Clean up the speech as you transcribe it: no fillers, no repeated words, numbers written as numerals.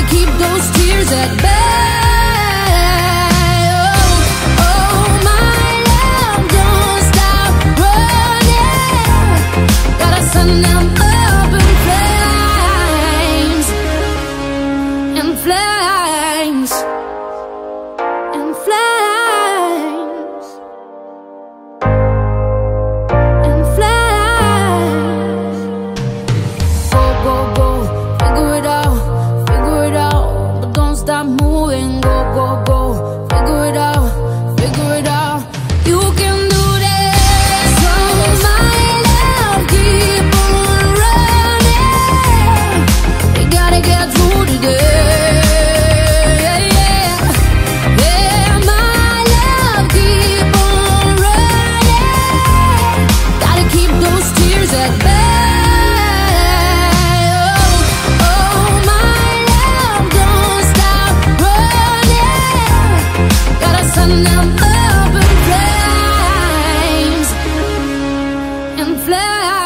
keep those tears at bay. Oh, my love, don't stop running. Gotta send them up in flames, in flames, in flames, in flames. Go, go, go, figure it out, but don't stop moving. Go, go, go, figure it out, you can do this. So my love, keep on running. We gotta get through today. Yeah, my love, keep on running. Gotta keep those tears at bay. Oh, my love, don't stop running. Gotta send them up in flames, in flames.